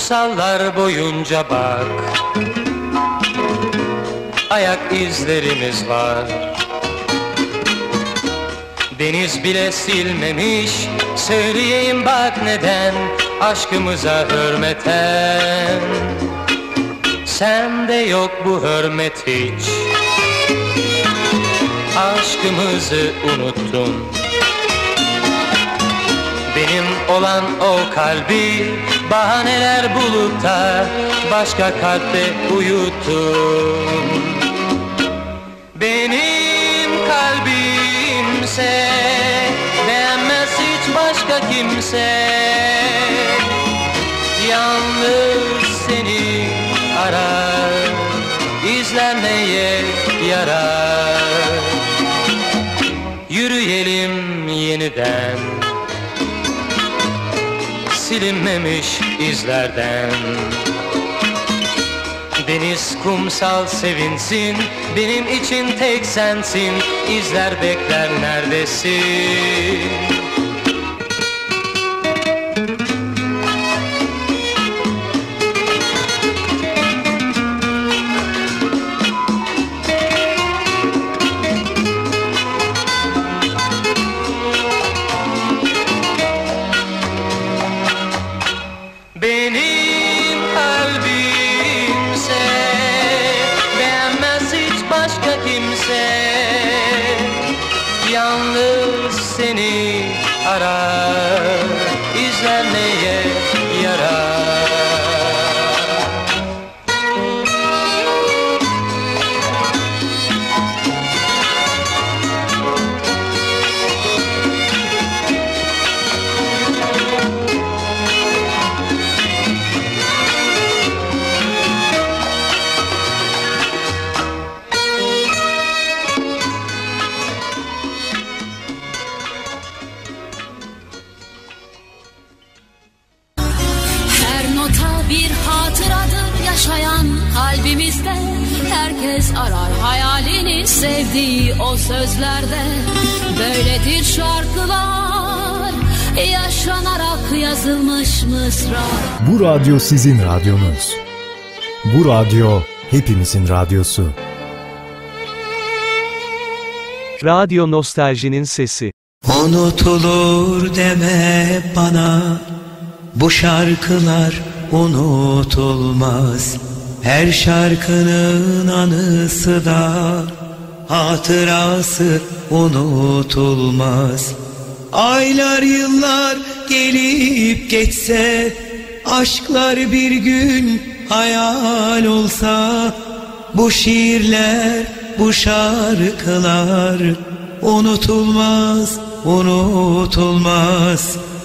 Kumsallar boyunca bak, ayak izlerimiz var. Deniz bile silmemiş, söyleyeyim bak neden, aşkımıza hürmeten. Sende yok bu hürmet hiç, aşkımızı unuttun. Benim olan o kalbi bahaneler bulup da başka kalpte uyuttun. Benim kalbimse beğenmez hiç başka kimse, yalnız seni arar, izler neye yarar. Yürüyelim yeniden, silinmemiş izlerden. Deniz kumsal sevinsin, benim için tek sensin, izler bekler neredesin? Benim kalbimse beğenmez hiç başka kimse, yalnız seni arar, izler neye yarar. Kalbimizde herkes arar hayalini, sevdiği o sözlerde. Böyledir şarkılar, yaşanarak yazılmış mısra. Bu radyo sizin radyonuz. Bu radyo hepimizin radyosu. Radyo Nostaljinin sesi. Unutulur deme bana, bu şarkılar unutulmaz. Her şarkının anısı da, hatırası unutulmaz. Aylar yıllar gelip geçse, aşklar bir gün hayal olsa, bu şiirler, bu şarkılar unutulmaz, unutulmaz.